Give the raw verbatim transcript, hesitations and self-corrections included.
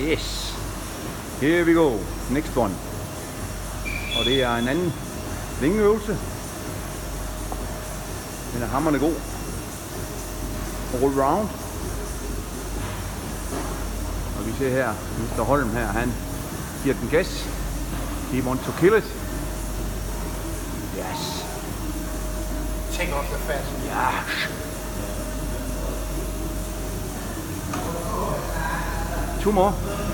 Yes. Here we go. Next one. Og det er en anden vingeøvelse. Den er hammerende god. All round. Og vi ser her, mister Holm her, han giver den gas. He wants to kill it. Yes. Take off the fat. Yes. Two more.